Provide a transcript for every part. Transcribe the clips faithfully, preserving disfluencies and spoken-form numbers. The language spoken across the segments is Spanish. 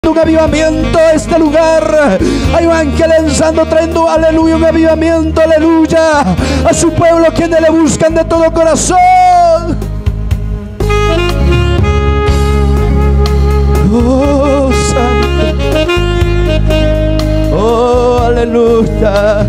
un avivamiento a este lugar. Hay un ángel lanzando, trayendo, aleluya, un avivamiento, aleluya, a su pueblo, quienes le buscan de todo corazón. Oh, santo. Oh, aleluya.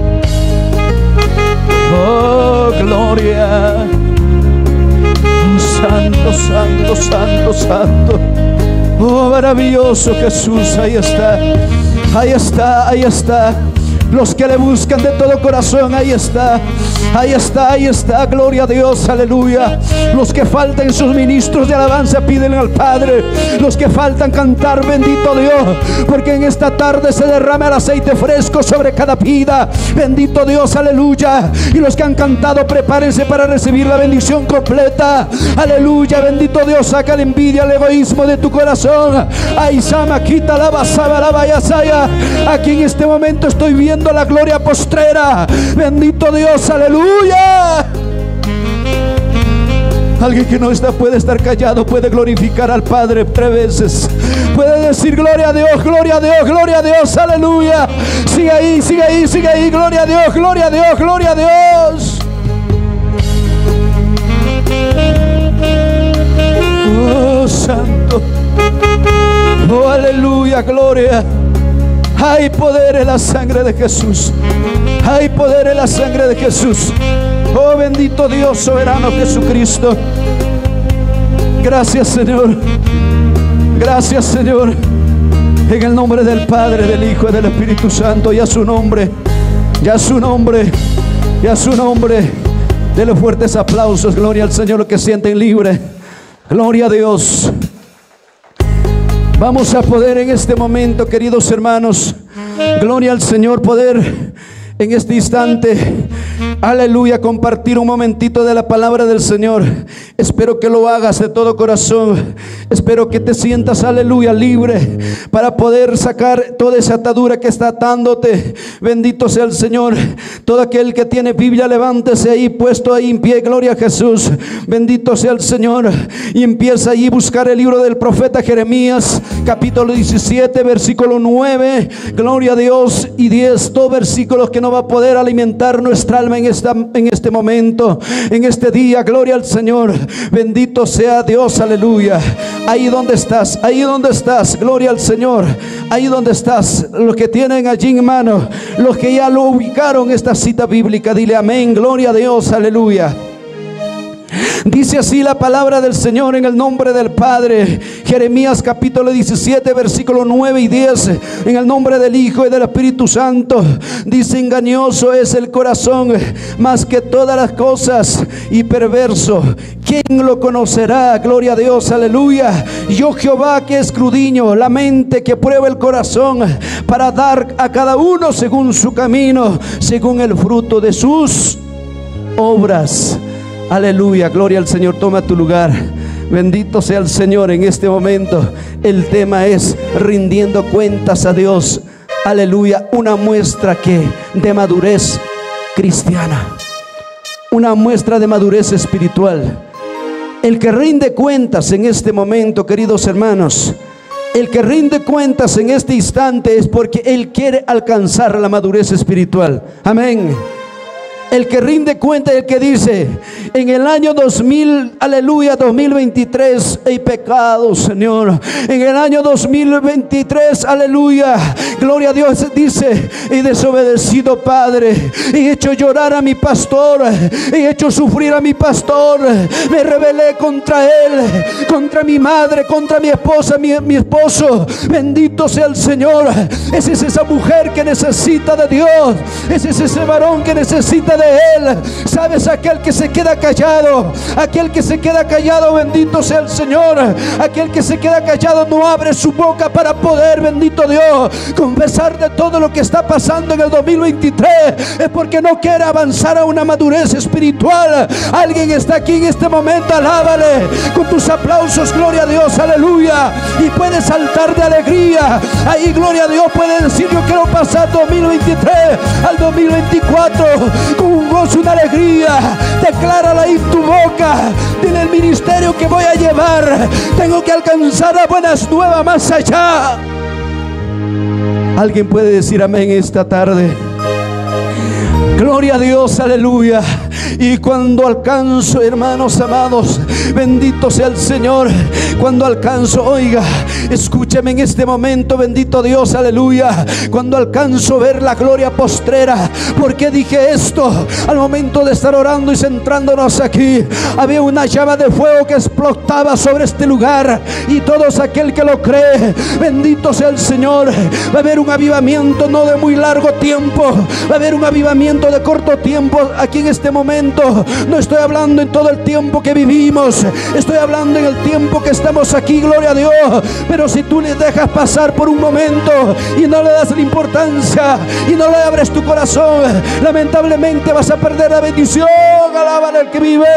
Oh, gloria. Oh, santo, santo, santo, santo. Oh, maravilloso Jesús. Ahí está, ahí está, ahí está. Los que le buscan de todo corazón, ahí está, ahí está, ahí está. Gloria a Dios, aleluya. Los que faltan sus ministros de alabanza, piden al Padre. Los que faltan cantar, bendito Dios, porque en esta tarde se derrama el aceite fresco sobre cada vida. Bendito Dios, aleluya. Y los que han cantado, prepárense para recibir la bendición completa. Aleluya, bendito Dios. Saca la envidia, el egoísmo de tu corazón. Ay, Sama, quita la basaba, la vayasaya. Aquí en este momento estoy viendo la gloria postrera. Bendito Dios, aleluya. Alguien que no está puede estar callado, puede glorificar al Padre tres veces. Puede decir gloria a Dios, gloria a Dios, gloria a Dios, aleluya. Sigue ahí, sigue ahí, sigue ahí. Gloria a Dios, gloria a Dios, gloria a Dios. Oh, santo. Oh, aleluya, gloria. Hay poder en la sangre de Jesús. Hay poder en la sangre de Jesús. Oh, bendito Dios soberano Jesucristo. Gracias, Señor. Gracias, Señor. En el nombre del Padre, del Hijo y del Espíritu Santo. Y a su nombre, y a su nombre, y a su nombre. Denle fuertes aplausos. Gloria al Señor, los que sienten libre. Gloria a Dios. Vamos a poder en este momento, queridos hermanos, gloria al Señor, poder en este instante, aleluya, compartir un momentito de la palabra del Señor. Espero que lo hagas de todo corazón. Espero que te sientas, aleluya, libre para poder sacar toda esa atadura que está atándote. Bendito sea el Señor. Todo aquel que tiene Biblia, levántese ahí, puesto ahí en pie. Gloria a Jesús. Bendito sea el Señor. Y empieza ahí a buscar el libro del profeta Jeremías, capítulo diecisiete, versículo nueve. Gloria a Dios. Y diez, dos versículos que no va a poder alimentar nuestra alma en, esta, en este momento, en este día. Gloria al Señor. Bendito sea Dios, aleluya. Ahí donde estás, ahí donde estás, gloria al Señor. Ahí donde estás, los que tienen allí en mano, los que ya lo ubicaron esta cita bíblica, dile amén, gloria a Dios, aleluya. Dice así la palabra del Señor en el nombre del Padre. Jeremías capítulo diecisiete, versículo nueve y diez. En el nombre del Hijo y del Espíritu Santo. Dice: engañoso es el corazón más que todas las cosas, y perverso, ¿quién lo conocerá? Gloria a Dios, aleluya. Yo Jehová, que escudriño la mente, que prueba el corazón, para dar a cada uno según su camino, según el fruto de sus obras. Aleluya, gloria al Señor. Toma tu lugar. Bendito sea el Señor en este momento. El tema es rindiendo cuentas a Dios. Aleluya, una muestra que de madurez cristiana, una muestra de madurez espiritual. El que rinde cuentas en este momento, queridos hermanos, el que rinde cuentas en este instante es porque él quiere alcanzar la madurez espiritual. Amén. El que rinde cuenta, el que dice: en el año dos mil, aleluya, dos mil veintitrés, hay pecado, Señor. En el año dos mil veintitrés, aleluya, gloria a Dios, dice: he desobedecido, Padre. He hecho llorar a mi pastor. He hecho sufrir a mi pastor. Me rebelé contra él, contra mi madre, contra mi esposa, mi, mi esposo. Bendito sea el Señor. Esa es esa mujer que necesita de Dios. Ese es ese varón que necesita de Él. Sabes, aquel que se queda callado, aquel que se queda callado, bendito sea el Señor. Aquel que se queda callado no abre su boca para poder, bendito Dios, confesar de todo lo que está pasando en el dos mil veintitrés. Es porque no quiere avanzar a una madurez espiritual. Alguien está aquí en este momento, alábale con tus aplausos, gloria a Dios, aleluya. Y puedes saltar de alegría. Ahí, gloria a Dios, puede decir: yo quiero pasar dos mil veintitrés al dos mil veinticuatro con un gozo, una alegría. Declárala en tu boca. Dile: el ministerio que voy a llevar, tengo que alcanzar a buenas nuevas más allá. ¿Alguien puede decir amén esta tarde? Gloria a Dios, aleluya. Y cuando alcanzo, hermanos amados, bendito sea el Señor, cuando alcanzo, oiga, escúcheme en este momento, bendito Dios, aleluya, cuando alcanzo a ver la gloria postrera. ¿Por qué dije esto? Al momento de estar orando y centrándonos aquí, había una llama de fuego que explotaba sobre este lugar, y todos aquel que lo cree, bendito sea el Señor, va a haber un avivamiento no de muy largo tiempo, va a haber un avivamiento de corto tiempo aquí en este momento. No estoy hablando en todo el tiempo que vivimos, estoy hablando en el tiempo que estamos aquí, gloria a Dios. Pero si tú le dejas pasar por un momento y no le das la importancia y no le abres tu corazón, lamentablemente vas a perder la bendición. Alábale al que vive.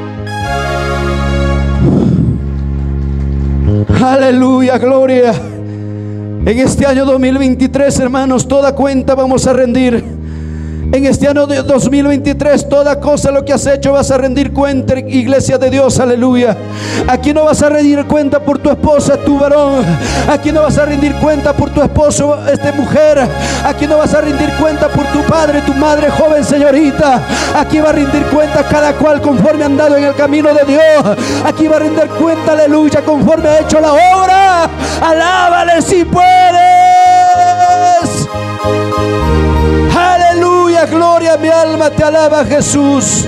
Aleluya, gloria. En este año dos mil veintitrés, hermanos, toda cuenta vamos a rendir. En este año de dos mil veintitrés, toda cosa lo que has hecho vas a rendir cuenta, iglesia de Dios, aleluya. Aquí no vas a rendir cuenta por tu esposa, tu varón. Aquí no vas a rendir cuenta por tu esposo, esta mujer. Aquí no vas a rendir cuenta por tu padre, tu madre, joven señorita. Aquí va a rendir cuenta cada cual conforme ha andado en el camino de Dios. Aquí va a rendir cuenta, aleluya, conforme ha hecho la obra. Alábale si puedes. Aleluya, gloria, mi alma te alaba, Jesús.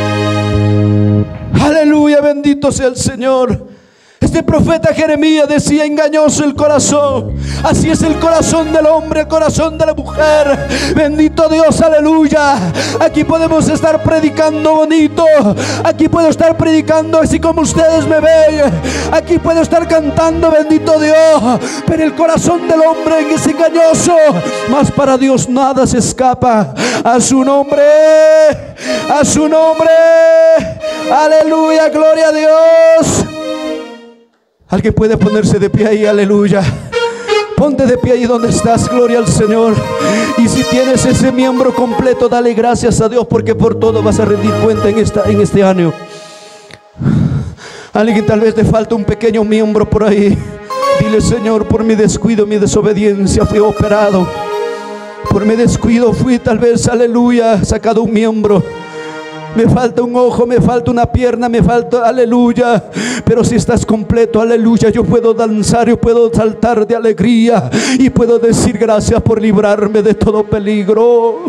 Aleluya, bendito sea el Señor. Este profeta Jeremías decía: engañoso el corazón. Así es el corazón del hombre, el corazón de la mujer. Bendito Dios, aleluya. Aquí podemos estar predicando bonito. Aquí puedo estar predicando así como ustedes me ven. Aquí puedo estar cantando, bendito Dios. Pero el corazón del hombre es engañoso. Mas para Dios nada se escapa. A su nombre, a su nombre. Aleluya, gloria a Dios. Alguien puede ponerse de pie ahí, aleluya. Ponte de pie ahí donde estás, gloria al Señor. Y si tienes ese miembro completo, dale gracias a Dios, porque por todo vas a rendir cuenta en, esta, en este año. Alguien tal vez le falta un pequeño miembro por ahí. Dile: Señor, por mi descuido, mi desobediencia fui operado. Por mi descuido fui tal vez, aleluya, sacado un miembro. Me falta un ojo, me falta una pierna, me falta, aleluya. Pero si estás completo, aleluya, yo puedo danzar, yo puedo saltar de alegría y puedo decir: gracias por librarme de todo peligro.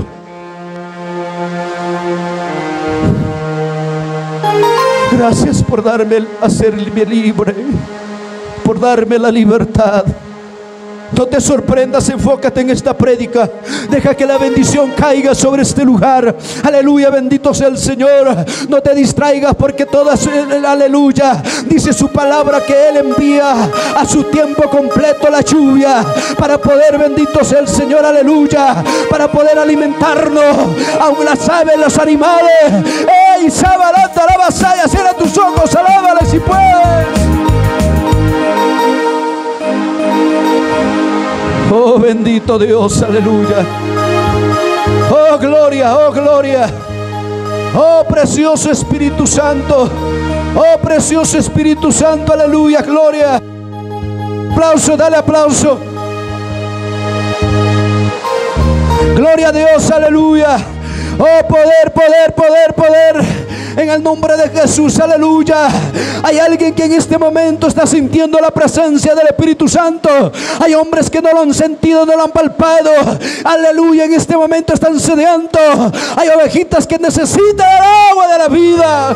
Gracias por darme, hacerme libre, por darme la libertad. No te sorprendas, enfócate en esta prédica. Deja que la bendición caiga sobre este lugar. Aleluya, bendito sea el Señor. No te distraigas, porque todas, aleluya, dice su palabra que Él envía a su tiempo completo la lluvia para poder, bendito sea el Señor, aleluya, para poder alimentarnos. Aún las aves, los animales. ¡Ey, sabalata, la vasalla! Cierra tus ojos, alábale si puedes. Oh, bendito Dios, aleluya. Oh, gloria, oh, gloria. Oh, precioso Espíritu Santo. Oh, precioso Espíritu Santo, aleluya, gloria. Aplauso, dale aplauso. Gloria a Dios, aleluya. Oh, poder, poder, poder, poder. En el nombre de Jesús, aleluya. Hay alguien que en este momento está sintiendo la presencia del Espíritu Santo. Hay hombres que no lo han sentido, no lo han palpado. Aleluya, en este momento están sedientos. Hay ovejitas que necesitan el agua de la vida.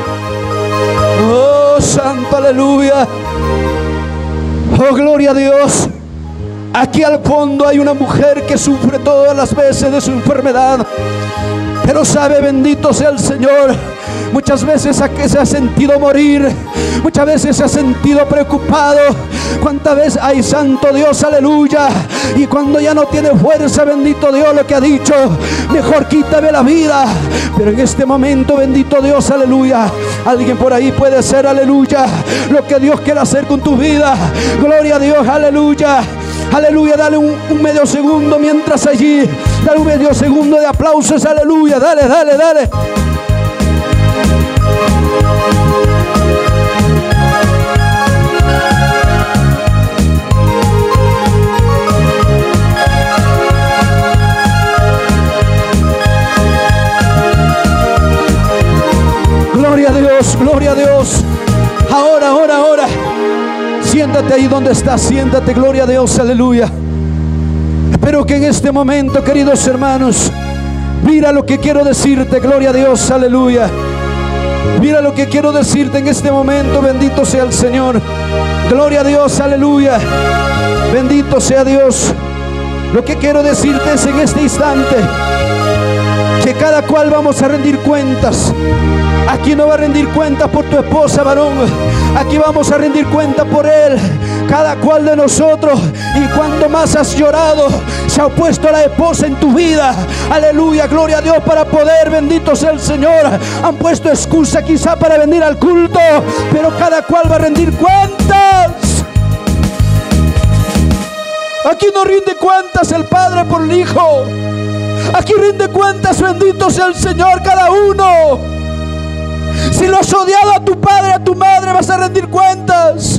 Oh, santo, aleluya. Oh, gloria a Dios. Aquí al fondo hay una mujer que sufre todas las veces de su enfermedad, pero sabe, bendito sea el Señor, muchas veces se ha sentido morir, muchas veces se ha sentido preocupado. Cuántas veces, ay, santo Dios, aleluya. Y cuando ya no tiene fuerza, bendito Dios, lo que ha dicho: mejor quítame la vida. Pero en este momento, bendito Dios, aleluya, alguien por ahí puede ser, aleluya, lo que Dios quiere hacer con tu vida. Gloria a Dios, aleluya. Aleluya, dale un, un medio segundo mientras allí. Dale un medio segundo de aplausos. Aleluya, dale, dale, dale. Gloria a Dios, gloria a Dios. Ahora, ahora, ahora. Siéntate ahí donde estás, siéntate, gloria a Dios, aleluya. Espero que en este momento, queridos hermanos, mira lo que quiero decirte, gloria a Dios, aleluya. Mira lo que quiero decirte en este momento, bendito sea el Señor. Gloria a Dios, aleluya. Bendito sea Dios. Lo que quiero decirte es en este instante que cada cual vamos a rendir cuentas. Aquí no va a rendir cuentas por tu esposa, varón. Aquí vamos a rendir cuenta por él, cada cual de nosotros. Y cuando más has llorado, se ha opuesto a la esposa en tu vida. Aleluya, gloria a Dios, para poder, bendito sea el Señor. Han puesto excusa quizá para venir al culto, pero cada cual va a rendir cuentas. Aquí no rinde cuentas el padre por el hijo. Aquí rinde cuentas, bendito sea el Señor, cada uno. Si lo has odiado a tu padre, a tu madre, vas a rendir cuentas.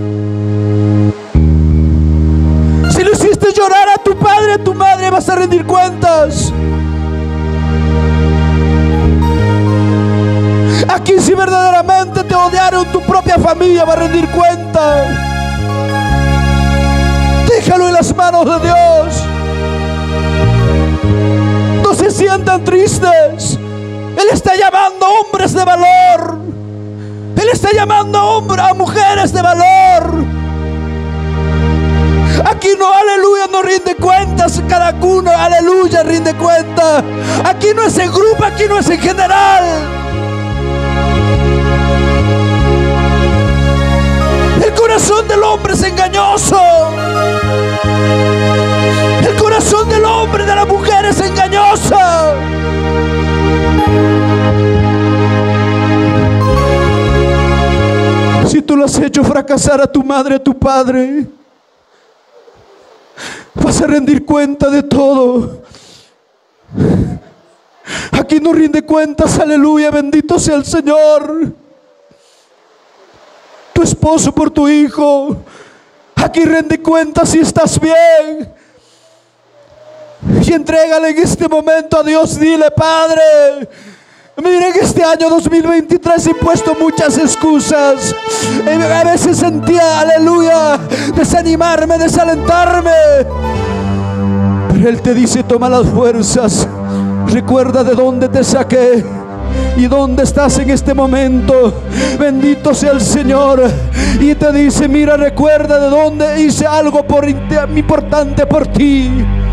Si lo hiciste llorar a tu padre, a tu madre, vas a rendir cuentas. Aquí si verdaderamente te odiaron, tu propia familia va a rendir cuenta. Déjalo en las manos de Dios. No se sientan tristes. Él está llamando a hombres de valor. Él está llamando a hombres, a mujeres de valor. Aquí no, aleluya, no rinde cuentas. Cada uno, aleluya, rinde cuenta. Aquí no es en grupo, aquí no es en general. El corazón del hombre es engañoso. El corazón del hombre, de la mujer, es engañosa. Si tú lo has hecho fracasar a tu madre, a tu padre, vas a rendir cuenta de todo. Aquí no rinde cuentas, aleluya, bendito sea el Señor. Tu esposo por tu hijo. Aquí rinde cuentas si estás bien. Y entrégale en este momento a Dios. Dile: Padre, miren, este año dos mil veintitrés he puesto muchas excusas. A veces sentía, aleluya, desanimarme, desalentarme. Pero Él te dice: toma las fuerzas. Recuerda de dónde te saqué y dónde estás en este momento. Bendito sea el Señor. Y te dice: mira, recuerda de dónde hice algo por importante por ti.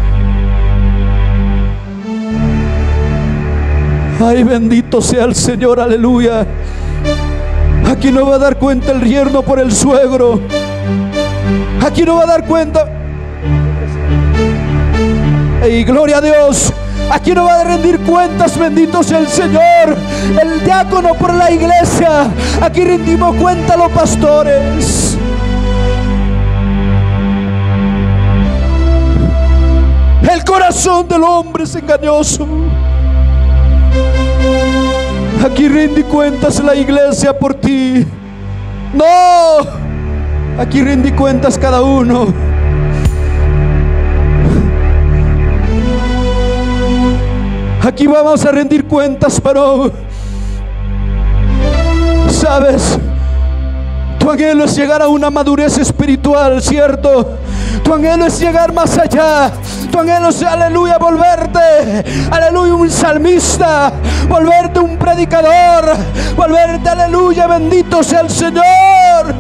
Ay, bendito sea el Señor, aleluya. Aquí no va a dar cuenta el yerno por el suegro. Aquí no va a dar cuenta. Y gloria a Dios. Aquí no va a rendir cuentas, bendito sea el Señor, el diácono por la iglesia. Aquí rendimos cuenta los pastores. El corazón del hombre es engañoso. Aquí rinde cuentas la iglesia por ti. No, aquí rinde cuentas cada uno. Aquí vamos a rendir cuentas, pero ¿sabes? Tu anhelo es llegar a una madurez espiritual, ¿cierto? Tu anhelo es llegar más allá. Tu anhelo es, aleluya, volverte, aleluya, un salmista, volverte un predicador, volverte, aleluya, bendito sea el Señor.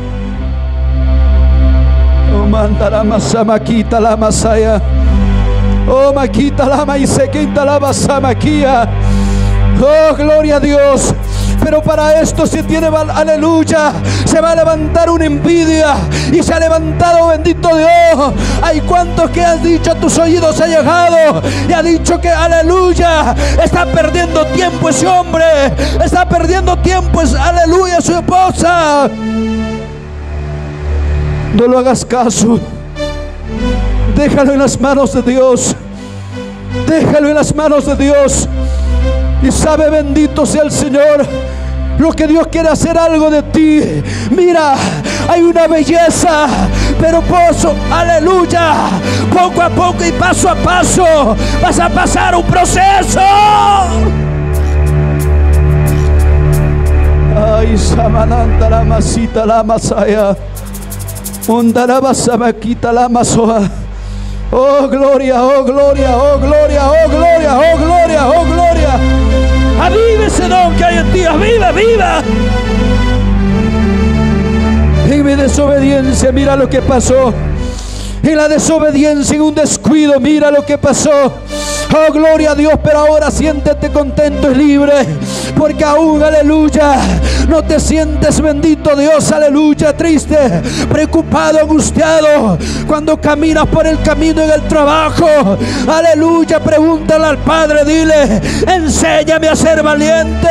Oh, manda la masa, maquita la masaya. Oh, maquita la maíz, quita la masa, maquia. Oh, gloria a Dios. Pero para esto se tiene, aleluya, se va a levantar una envidia. Y se ha levantado, bendito Dios. Hay cuantos que has dicho a tus oídos ha llegado y ha dicho que, aleluya, está perdiendo tiempo ese hombre, está perdiendo tiempo, es, aleluya, su esposa. No lo hagas caso. Déjalo en las manos de Dios. Déjalo en las manos de Dios. Y sabe, bendito sea el Señor, lo que Dios quiere hacer algo de ti. Mira, hay una belleza, pero pozo, aleluya, poco a poco y paso a paso vas a pasar un proceso. Ay, Samananta la masita la masaya, Undaraba Samaquita la masoa. Oh gloria, oh gloria, oh gloria, oh gloria, oh gloria, oh gloria. Aviva ese don que hay en ti, aviva, viva. En mi desobediencia, mira lo que pasó. En la desobediencia, en un descuido, mira lo que pasó. Oh, gloria a Dios, pero ahora siéntete contento y libre, porque aún, aleluya, no te sientes, bendito Dios, aleluya, triste, preocupado, angustiado. Cuando caminas por el camino en el trabajo, aleluya, pregúntale al Padre, dile: enséñame a ser valiente.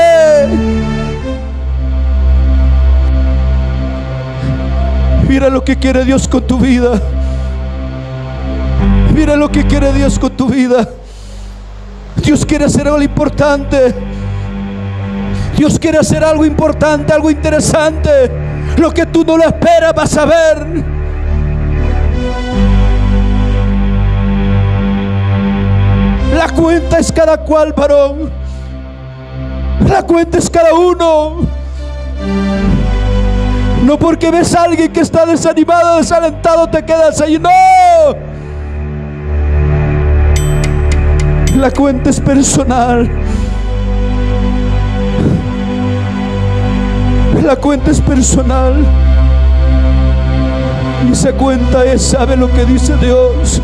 Mira lo que quiere Dios con tu vida. Mira lo que quiere Dios con tu vida. Dios quiere hacer algo importante. Dios quiere hacer algo importante, algo interesante. Lo que tú no lo esperas, vas a ver. La cuenta es cada cual, varón. La cuenta es cada uno. No porque ves a alguien que está desanimado, desalentado, te quedas ahí. No. La cuenta es personal. La cuenta es personal. Y esa cuenta es, ¿sabe lo que dice Dios?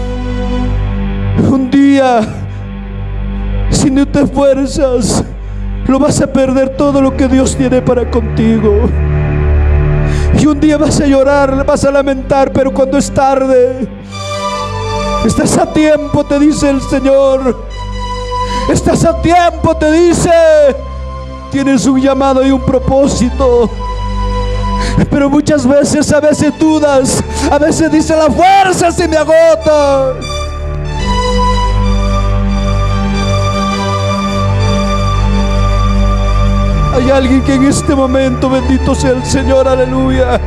Un día, si no te esfuerzas, lo vas a perder todo lo que Dios tiene para contigo. Y un día vas a llorar, vas a lamentar, pero cuando es tarde, estás a tiempo, te dice el Señor. Estás a tiempo, te dice. Tienes un llamado y un propósito. Pero muchas veces, a veces dudas. A veces dice: la fuerza se me agota. Hay alguien que en este momento, bendito sea el Señor, aleluya,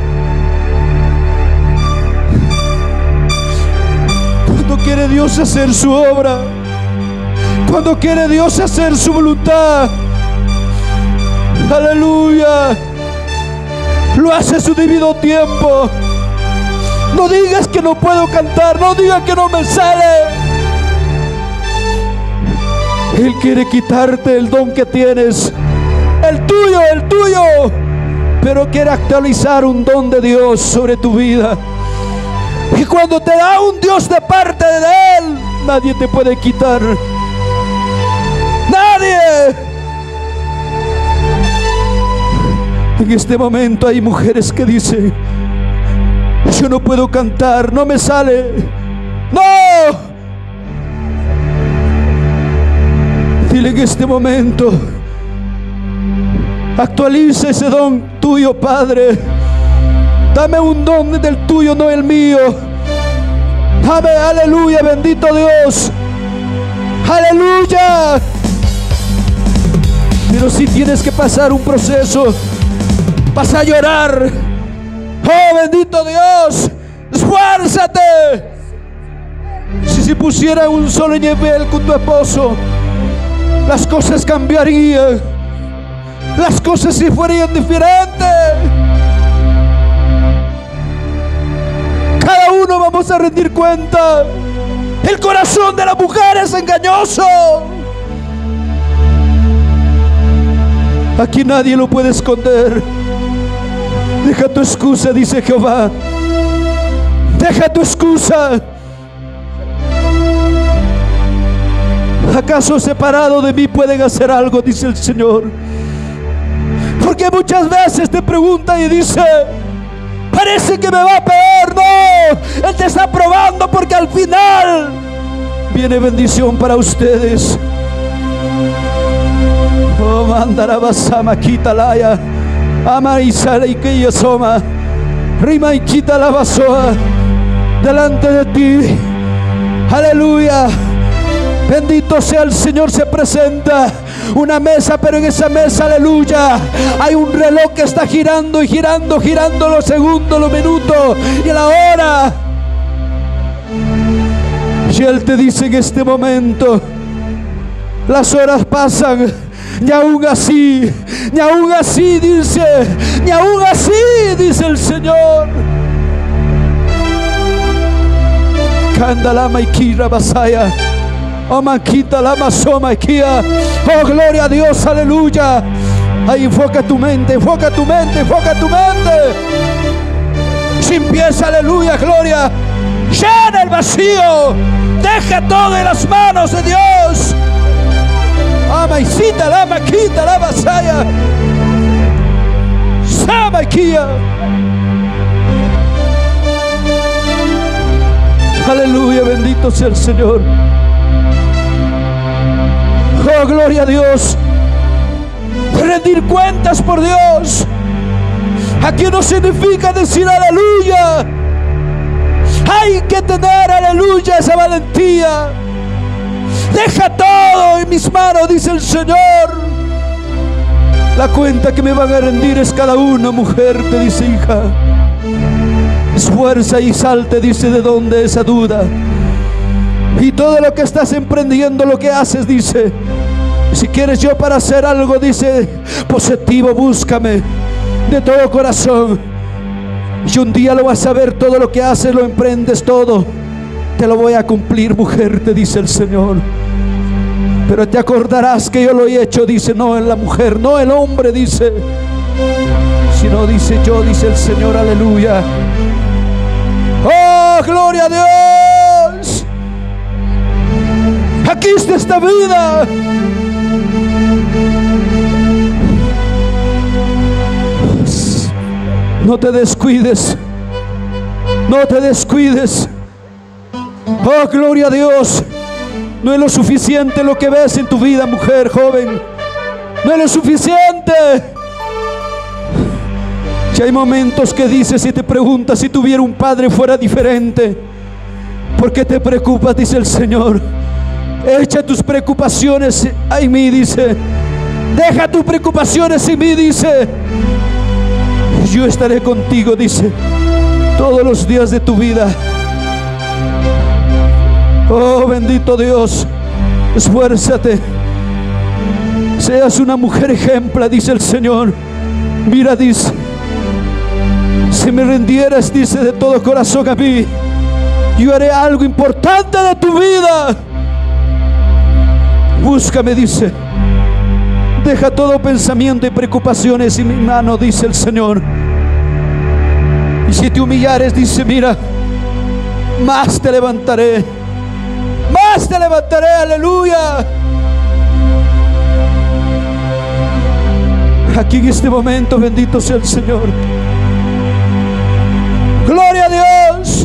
cuando quiere Dios hacer su obra, cuando quiere Dios hacer su voluntad, aleluya, lo hace a su debido tiempo. No digas que no puedo cantar, no digas que no me sale. Él quiere quitarte el don que tienes, el tuyo, el tuyo, pero quiere actualizar un don de Dios sobre tu vida. Y cuando te da un Dios de parte de Él, nadie te puede quitar. Nadie. En este momento hay mujeres que dicen: yo no puedo cantar, no me sale. ¡No! Dile en este momento: actualiza ese don tuyo, Padre. Dame un don del tuyo, no el mío. Dame, aleluya, bendito Dios. Aleluya. Pero si tienes que pasar un proceso, vas a llorar. Oh, bendito Dios, esfuérzate. Si se pusiera un solo nivel con tu esposo, las cosas cambiarían. Las cosas si fueran diferentes. Cada uno vamos a rendir cuenta. El corazón de la mujer es engañoso. Aquí nadie lo puede esconder. Deja tu excusa, dice Jehová. Deja tu excusa. ¿Acaso separado de mí pueden hacer algo? Dice el Señor. Porque muchas veces te pregunta y dice: parece que me va peor. No, Él te está probando, porque al final viene bendición para ustedes. Oh, mandarabasama quita laya, ama y sale y que yo soma, rima y quita la basoa. delante de ti. Aleluya. Bendito sea el Señor. Se presenta una mesa, pero en esa mesa, aleluya, hay un reloj que está girando y girando, girando los segundos, los minutos y la hora. Y Él te dice en este momento: las horas pasan, y aún así, y aún así dice, y aún así dice el Señor. Candalama y Kira Basaya. Oh, manquita la masoma kia. Oh, gloria a Dios, aleluya. Ahí enfoca tu mente, enfoca tu mente, enfoca tu mente. Sin pies, aleluya, gloria. Llena el vacío. Deja todo en las manos de Dios. Amaicita la maquita la basaya. Samaquia. Aleluya, bendito sea el Señor. Oh, gloria a Dios. Rendir cuentas por Dios. Aquí no significa decir aleluya. Hay que tener, aleluya, esa valentía. Deja todo en mis manos, dice el Señor. La cuenta que me van a rendir es cada una, mujer, te dice, hija. Esfuerza y salte, dice, de dónde esa duda. Y todo lo que estás emprendiendo, lo que haces, dice, si quieres yo para hacer algo, dice, positivo, búscame de todo corazón. Y un día lo vas a ver, todo lo que haces, lo emprendes, todo te lo voy a cumplir, mujer, te dice el Señor. Pero te acordarás que yo lo he hecho, dice, no en la mujer, no el hombre, dice, sino dice yo, dice el Señor, aleluya. Oh, gloria a Dios. Aquí está esta vida. No te descuides. No te descuides. Oh, gloria a Dios. No es lo suficiente lo que ves en tu vida, mujer, joven. No es lo suficiente. Si hay momentos que dices y te preguntas, si tuviera un padre fuera diferente, ¿por qué te preocupas? Dice el Señor. Echa tus preocupaciones en mí, dice. Deja tus preocupaciones en mí, dice. Yo estaré contigo, dice, todos los días de tu vida. Oh, bendito Dios. Esfuérzate. Seas una mujer ejemplar, dice el Señor. Mira, dice, si me rendieras, dice, de todo corazón a mí, yo haré algo importante de tu vida. Búscame, dice. Deja todo pensamiento y preocupaciones en mi mano, dice el Señor. Y si te humillares, dice, mira, más te levantaré. Más te levantaré, aleluya. Aquí en este momento, bendito sea el Señor. Gloria a Dios.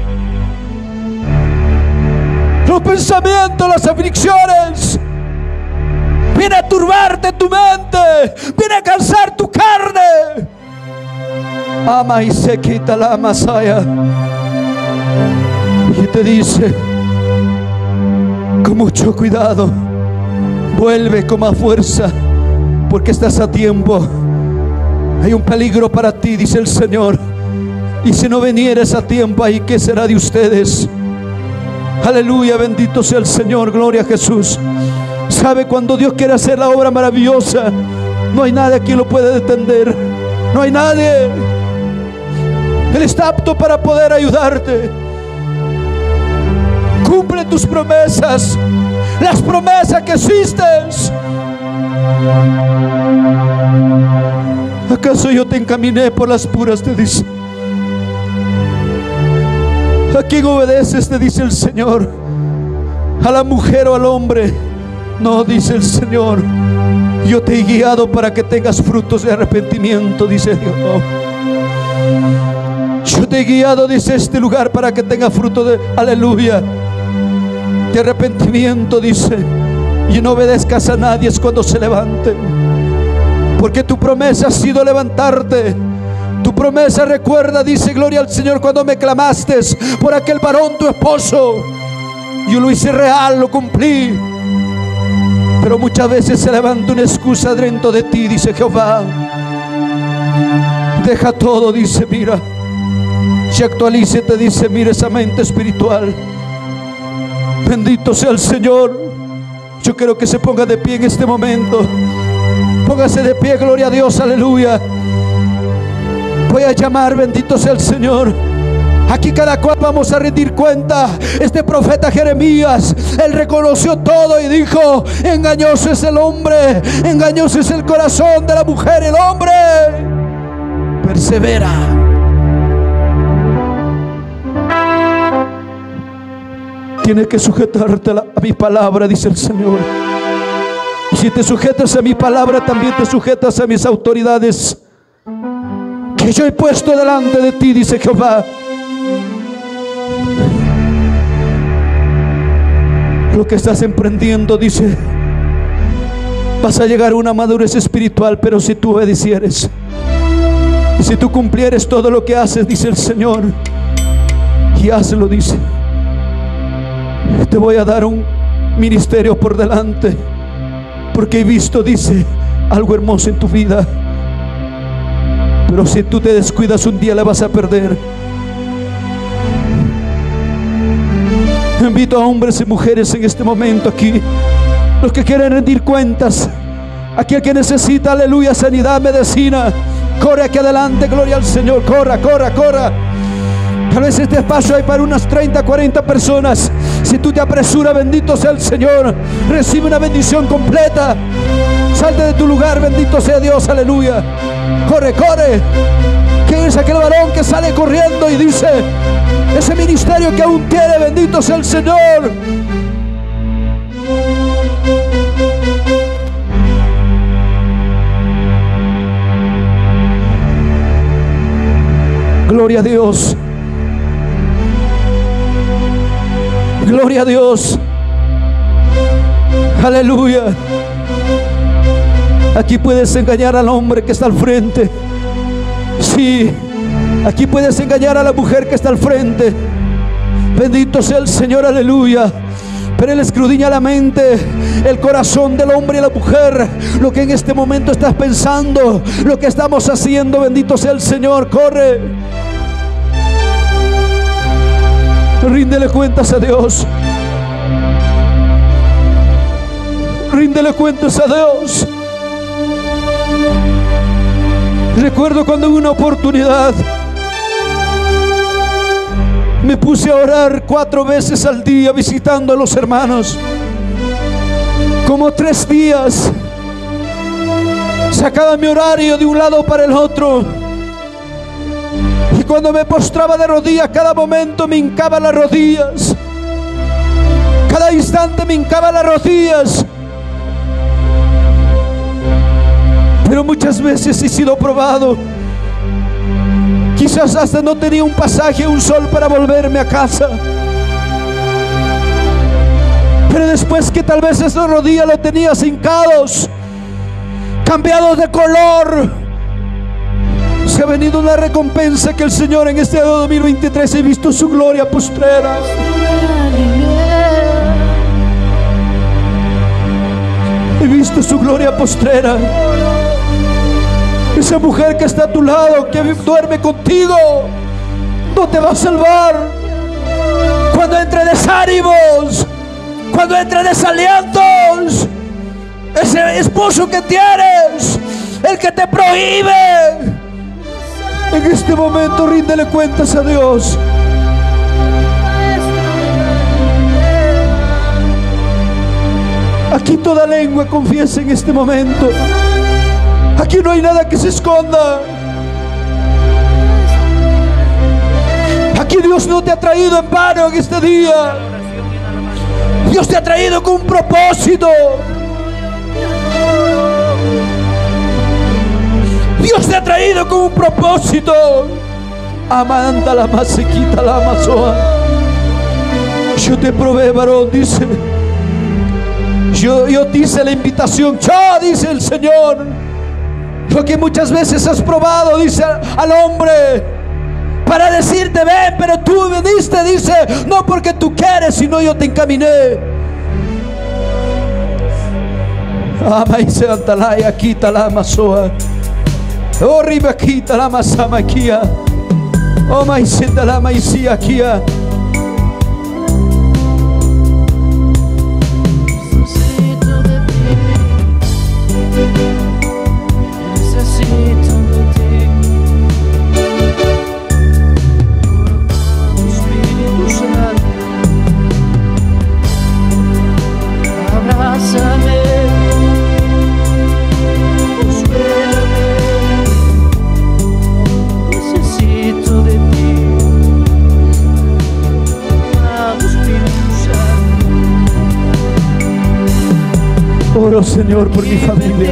Los pensamientos, las aflicciones viene a turbarte tu mente, viene a cansar tu carne. Ama y se quita la masaya. Y te dice, con mucho cuidado, vuelve con más fuerza, porque estás a tiempo. Hay un peligro para ti, dice el Señor. Y si no vinieres a tiempo, ahí ¿qué será de ustedes? Aleluya, bendito sea el Señor, gloria a Jesús. Sabe, cuando Dios quiere hacer la obra maravillosa, no hay nadie quien lo puede detener. No hay nadie. Él está apto para poder ayudarte. Cumple tus promesas, las promesas que existen. ¿Acaso yo te encaminé por las puras? Te dice. ¿A quién obedeces? Te dice el Señor. ¿A la mujer o al hombre? No, dice el Señor. Yo te he guiado para que tengas frutos de arrepentimiento, dice Dios. Yo te he guiado, dice, este lugar para que tengas fruto de, aleluya, de arrepentimiento, dice. Y no obedezcas a nadie es cuando se levanten, porque tu promesa ha sido levantarte. Tu promesa recuerda, dice, gloria al Señor, cuando me clamaste por aquel varón, tu esposo. Yo lo hice real, lo cumplí. Pero muchas veces se levanta una excusa dentro de ti, dice Jehová. Deja todo, dice, mira. Y actualízate, dice, mira esa mente espiritual. Bendito sea el Señor. Yo quiero que se ponga de pie en este momento. Póngase de pie, gloria a Dios, aleluya. Voy a llamar, bendito sea el Señor. Aquí cada cual vamos a rendir cuenta. Este profeta Jeremías, él reconoció todo y dijo: engañoso es el hombre, engañoso es el corazón de la mujer. El hombre persevera. Tienes que sujetarte a, la, a mi palabra, dice el Señor. Y si te sujetas a mi palabra, también te sujetas a mis autoridades que yo he puesto delante de ti, dice Jehová. Lo que estás emprendiendo, dice, vas a llegar a una madurez espiritual, pero si tú obedecieres y si tú cumplieres todo lo que haces, dice el Señor, y hazlo, dice, te voy a dar un ministerio por delante, porque he visto, dice, algo hermoso en tu vida. Pero si tú te descuidas, un día la vas a perder. Invito a hombres y mujeres en este momento aquí, los que quieren rendir cuentas, aquel que necesita, aleluya, sanidad, medicina, corre aquí adelante, gloria al Señor, corra, corra, corra. Tal vez este espacio hay para unas treinta, cuarenta personas. Si tú te apresuras, bendito sea el Señor, recibe una bendición completa. Salte de tu lugar, bendito sea Dios, aleluya. Corre, corre. ¿Quién es aquel varón que sale corriendo y dice: ese ministerio que aún tiene, bendito sea el Señor? Gloria a Dios. Gloria a Dios. Aleluya. Aquí puedes engañar al hombre que está al frente. Sí, aquí puedes engañar a la mujer que está al frente. Bendito sea el Señor, aleluya. Pero Él escudriña la mente, el corazón del hombre y la mujer. Lo que en este momento estás pensando, lo que estamos haciendo, bendito sea el Señor. Corre. Ríndele cuentas a Dios. Ríndele cuentas a Dios. Recuerdo cuando en una oportunidad me puse a orar cuatro veces al día, visitando a los hermanos, como tres días. Sacaba mi horario de un lado para el otro, y cuando me postraba de rodillas, cada momento me hincaba las rodillas, cada instante me hincaba las rodillas. Pero muchas veces he sido probado. Quizás hasta no tenía un pasaje, un sol para volverme a casa. Pero después que tal vez esas rodillas lo tenía hincados, cambiados de color, se ha venido una recompensa que el Señor en este año dos mil veintitrés he visto su gloria postrera. He visto su gloria postrera. Esa mujer que está a tu lado, que duerme contigo, no te va a salvar. Cuando entre desánimos, cuando entre desalientos, ese esposo que tienes, el que te prohíbe, en este momento ríndele cuentas a Dios. Aquí toda lengua confiesa en este momento. Aquí no hay nada que se esconda. Aquí Dios no te ha traído en vano en este día. Dios te ha traído con un propósito. Dios te ha traído con un propósito. Amanda la más se quita la mazoa. Yo te probé, varón, dice. Yo, yo te hice la invitación. Yo, dice el Señor. Lo que muchas veces has probado, dice al hombre, para decirte ven, pero tú viniste, dice, no porque tú quieres, sino yo te encaminé. Amaise antalaya quita la masoa. Oh riba quita la masama kia. Oh maise la maisia kia. Oro, Señor, por mi familia.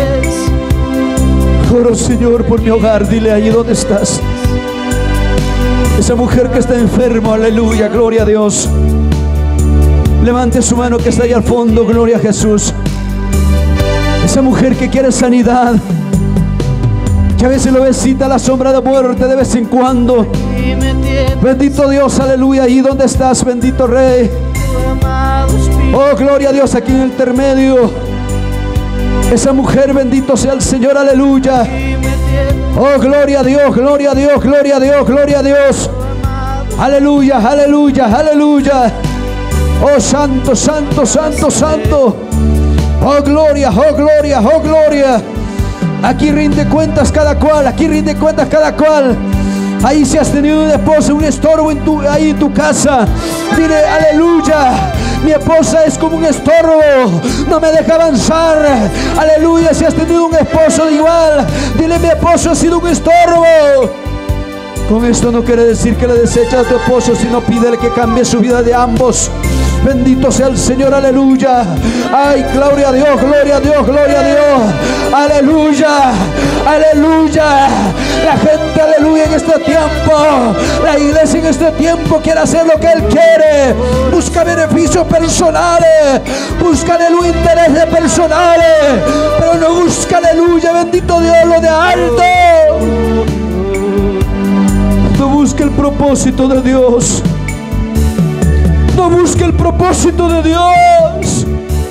Oro, Señor, por mi hogar. Dile ahí donde estás. Esa mujer que está enferma, aleluya, gloria a Dios. Levante su mano que está ahí al fondo, gloria a Jesús. Esa mujer que quiere sanidad, que a veces lo visita la sombra de muerte de vez en cuando. Bendito Dios, aleluya, ahí donde estás, bendito Rey. Oh, gloria a Dios, aquí en el intermedio. Esa mujer, bendito sea el Señor, aleluya. Oh, gloria a Dios, gloria a Dios, gloria a Dios, gloria a Dios. Aleluya, aleluya, aleluya. Oh, santo, santo, santo, santo. Oh, gloria, oh, gloria, oh, gloria. Aquí rinde cuentas cada cual, aquí rinde cuentas cada cual. Ahí si has tenido un esposo, un estorbo en tu, ahí en tu casa, dile aleluya. Mi esposa es como un estorbo, no me deja avanzar. Aleluya, si has tenido un esposo igual, dile mi esposo ha sido un estorbo. Con esto no quiere decir que le desecha a tu esposo, sino pídele que cambie su vida de ambos. Bendito sea el Señor, aleluya. Ay, gloria a Dios, gloria a Dios, gloria a Dios. Aleluya, aleluya. La gente, aleluya, en este tiempo, la iglesia en este tiempo quiere hacer lo que Él quiere. Busca beneficios personales, busca, aleluya, intereses personales, pero no busca, aleluya, bendito Dios, lo de alto. No busca el propósito de Dios. No busque el propósito de Dios.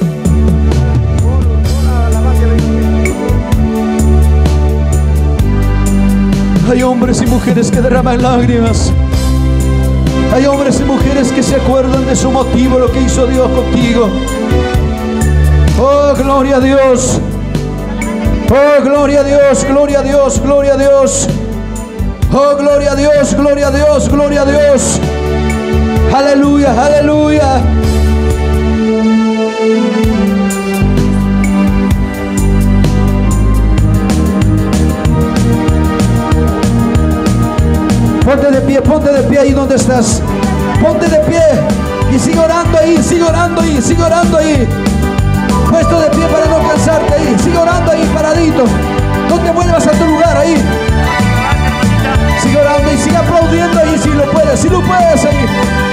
Hay hombres y mujeres que derraman lágrimas. Hay hombres y mujeres que se acuerdan de su motivo, lo que hizo Dios contigo. Oh, gloria a Dios. Oh, gloria a Dios, gloria a Dios, gloria a Dios. Oh, gloria a Dios, gloria a Dios, gloria a Dios. Aleluya, aleluya. Ponte de pie, ponte de pie ahí donde estás. Ponte de pie y sigue orando ahí, sigue orando ahí, sigue orando ahí. Puesto de pie para no cansarte ahí, sigue orando ahí, paradito. No te vuelvas a tu lugar ahí. Sigue orando y sigue aplaudiendo ahí si lo puedes, si lo puedes ahí.